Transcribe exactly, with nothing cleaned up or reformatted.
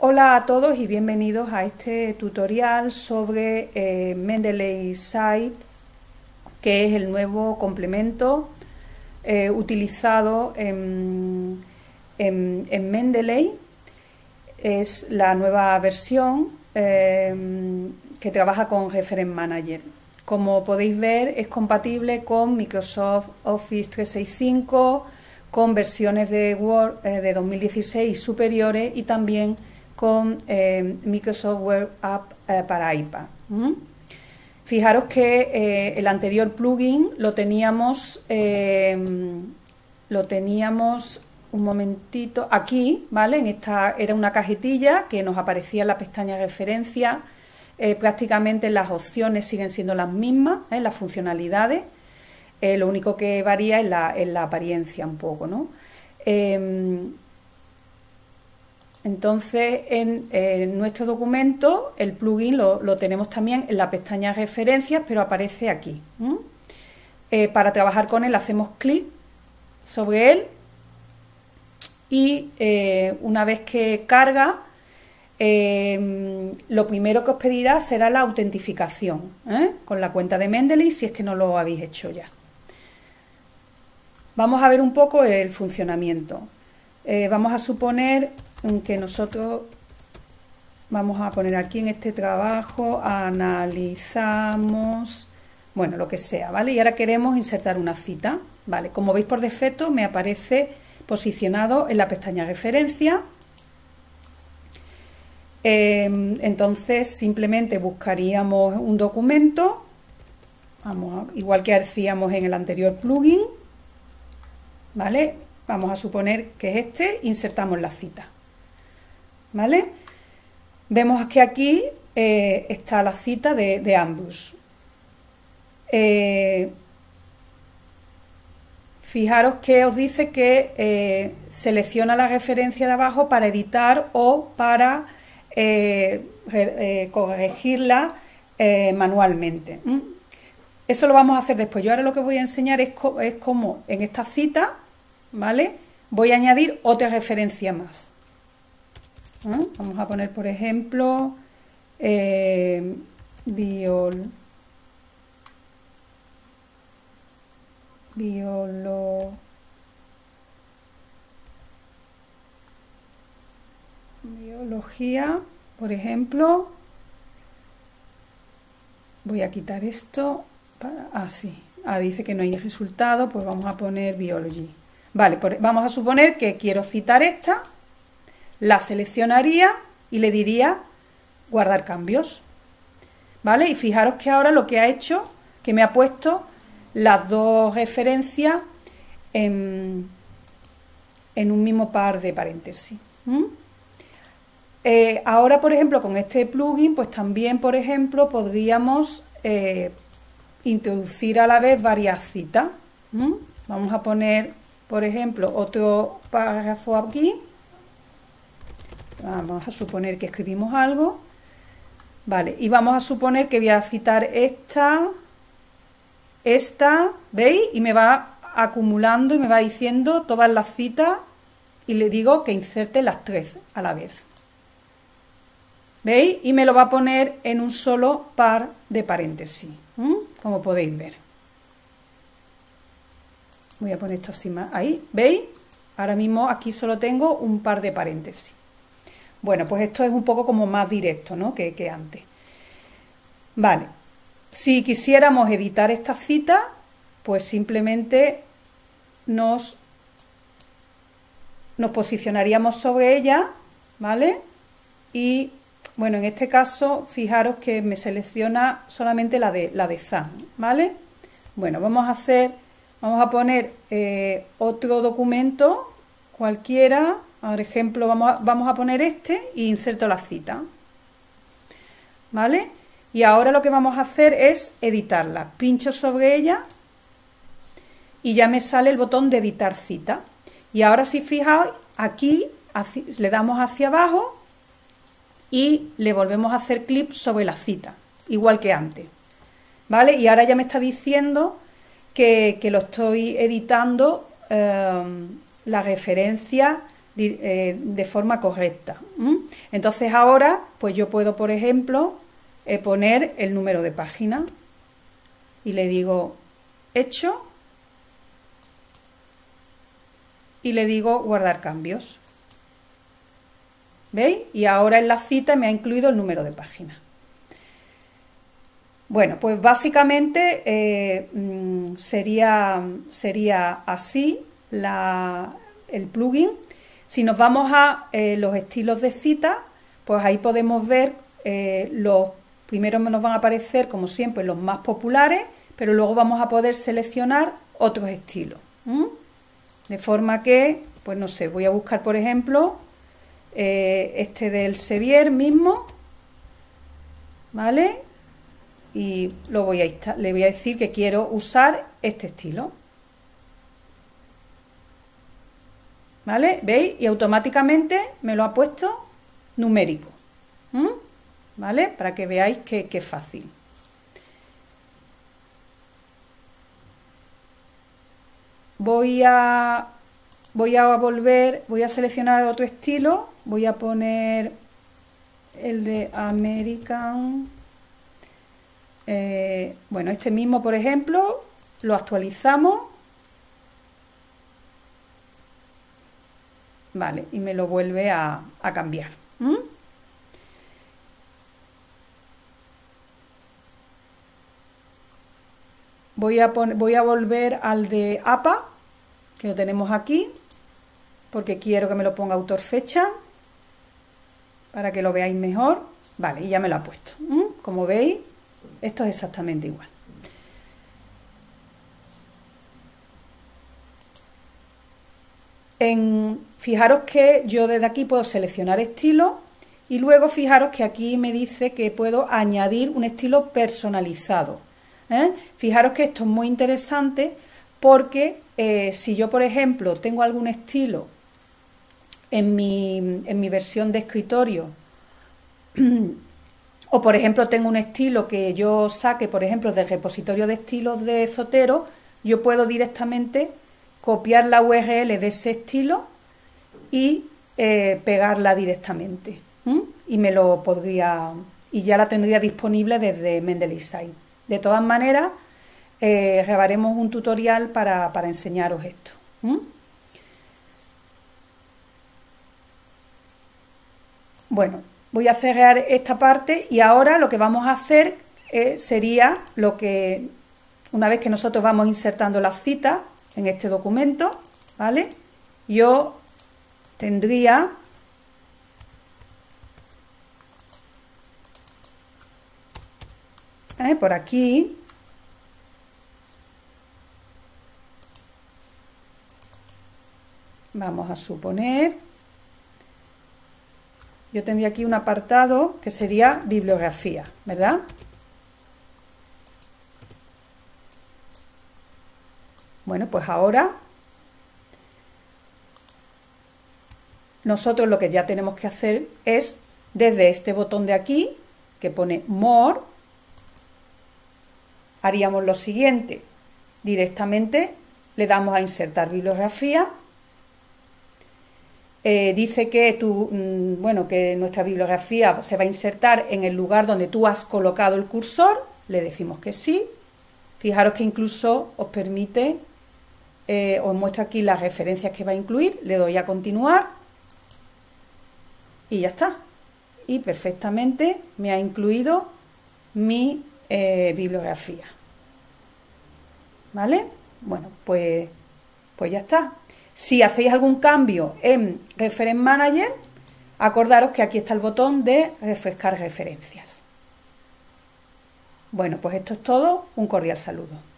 Hola a todos y bienvenidos a este tutorial sobre eh, Mendeley Site, que es el nuevo complemento eh, utilizado en, en, en Mendeley. Es la nueva versión eh, que trabaja con Reference Manager. Como podéis ver, es compatible con Microsoft Office trescientos sesenta y cinco, con versiones de Word eh, de dos mil dieciséis y superiores, y también con eh, Microsoft Web App eh, para iPad. ¿Mm? Fijaros que eh, el anterior plugin lo teníamos, eh, lo teníamos un momentito aquí, ¿vale? En esta era una cajetilla que nos aparecía en la pestaña referencia. Eh, prácticamente las opciones siguen siendo las mismas, ¿eh? Las funcionalidades. Eh, lo único que varía es la, es la apariencia un poco, ¿no? Eh, Entonces, en, en nuestro documento, el plugin lo, lo tenemos también en la pestaña referencias, pero aparece aquí. ¿Mm? Eh, para trabajar con él hacemos clic sobre él y eh, una vez que carga, eh, lo primero que os pedirá será la autentificación ¿eh? con la cuenta de Mendeley, si es que no lo habéis hecho ya. Vamos a ver un poco el funcionamiento. Eh, vamos a suponer que nosotros vamos a poner aquí en este trabajo, analizamos, bueno, lo que sea, ¿vale? Y ahora queremos insertar una cita, ¿vale? Como veis, por defecto me aparece posicionado en la pestaña referencia. Eh, entonces simplemente buscaríamos un documento, vamos a, igual que hacíamos en el anterior plugin, ¿vale? Vamos a suponer que es este, insertamos la cita, ¿vale? Vemos que aquí eh, está la cita de, de ambos. Eh, fijaros que os dice que eh, selecciona la referencia de abajo para editar o para eh, eh, corregirla eh, manualmente. ¿Mm? Eso lo vamos a hacer después. Yo ahora lo que voy a enseñar es, co es cómo en esta cita, ¿vale? Voy a añadir otra referencia más. ¿Eh? Vamos a poner, por ejemplo, eh, biol, biolo, biología, por ejemplo. Voy a quitar esto. Para, ah, sí. Ah, dice que no hay resultado, pues vamos a poner biology. Vale, por, vamos a suponer que quiero citar esta, la seleccionaría y le diría guardar cambios, ¿vale? Y fijaros que ahora lo que ha hecho, que me ha puesto las dos referencias en, en un mismo par de paréntesis. ¿Mm? Eh, ahora, por ejemplo, con este plugin, pues también, por ejemplo, podríamos eh, introducir a la vez varias citas. ¿Mm? Vamos a poner, por ejemplo, otro párrafo aquí. Vamos a suponer que escribimos algo, vale, y vamos a suponer que voy a citar esta, esta, ¿veis? Y me va acumulando y me va diciendo todas las citas y le digo que inserte las tres a la vez, ¿veis? Y me lo va a poner en un solo par de paréntesis, ¿eh? Como podéis ver. Voy a poner esto así más, ahí, ¿veis? Ahora mismo aquí solo tengo un par de paréntesis. Bueno, pues esto es un poco como más directo, ¿no? que, que antes. Vale, si quisiéramos editar esta cita, pues simplemente nos, nos posicionaríamos sobre ella, ¿vale? Y, bueno, en este caso, fijaros que me selecciona solamente la de, la de Zan, ¿vale? Bueno, vamos a hacer, vamos a poner eh, otro documento, cualquiera. Por ejemplo, vamos a, vamos a poner este y inserto la cita, ¿vale? Y ahora lo que vamos a hacer es editarla. Pincho sobre ella y ya me sale el botón de editar cita. Y ahora, si fijáis, aquí así, le damos hacia abajo y le volvemos a hacer clic sobre la cita, igual que antes, ¿vale? Y ahora ya me está diciendo que, que lo estoy editando eh, la referencia de forma correcta. ¿Mm? Entonces ahora, pues yo puedo, por ejemplo, eh, poner el número de página y le digo hecho y le digo guardar cambios. ¿Veis? Y ahora en la cita me ha incluido el número de página. Bueno, pues básicamente eh, sería, sería así la, el plugin. Si nos vamos a eh, los estilos de cita, pues ahí podemos ver eh, los primeros nos van a aparecer, como siempre, los más populares, pero luego vamos a poder seleccionar otros estilos. ¿Mm? De forma que, pues no sé, voy a buscar, por ejemplo, eh, este del Sevier mismo, ¿vale? Y lo voy a le voy a decir que quiero usar este estilo. ¿Vale? ¿Veis? Y automáticamente me lo ha puesto numérico. ¿Mm? ¿Vale? Para que veáis que, que es fácil. Voy a, voy a volver, voy a seleccionar otro estilo. Voy a poner el de American. Eh, bueno, este mismo, por ejemplo, lo actualizamos. Vale, y me lo vuelve a, a cambiar. ¿Mm? Voy a, poner, voy a volver al de A P A, que lo tenemos aquí, porque quiero que me lo ponga autor fecha, para que lo veáis mejor. Vale, y ya me lo ha puesto. ¿Mm? Como veis, esto es exactamente igual. En, fijaros que yo desde aquí puedo seleccionar estilo y luego fijaros que aquí me dice que puedo añadir un estilo personalizado. ¿eh? Fijaros que esto es muy interesante porque eh, si yo, por ejemplo, tengo algún estilo en mi, en mi versión de escritorio o, por ejemplo, tengo un estilo que yo saque, por ejemplo, del repositorio de estilos de Zotero, yo puedo directamente copiar la U R L de ese estilo y eh, pegarla directamente. ¿Mm? Y me lo podría, y ya la tendría disponible desde Mendeley Site. De todas maneras, eh, grabaremos un tutorial para, para enseñaros esto. ¿Mm? Bueno, voy a cerrar esta parte y ahora lo que vamos a hacer eh, sería lo que, una vez que nosotros vamos insertando las citas en este documento, ¿vale? Yo tendría ¿eh? por aquí vamos a suponer yo tendría aquí un apartado que sería bibliografía, ¿verdad? Bueno, pues ahora nosotros lo que ya tenemos que hacer es, desde este botón de aquí, que pone More, haríamos lo siguiente. Directamente le damos a insertar bibliografía. Eh, dice que, tu, bueno, que nuestra bibliografía se va a insertar en el lugar donde tú has colocado el cursor. Le decimos que sí. Fijaros que incluso os permite... Eh, os muestra aquí las referencias que va a incluir, le doy a continuar y ya está. Y perfectamente me ha incluido mi eh, bibliografía. ¿Vale? Bueno, pues, pues ya está. Si hacéis algún cambio en Reference Manager, acordaros que aquí está el botón de refrescar referencias. Bueno, pues esto es todo. Un cordial saludo.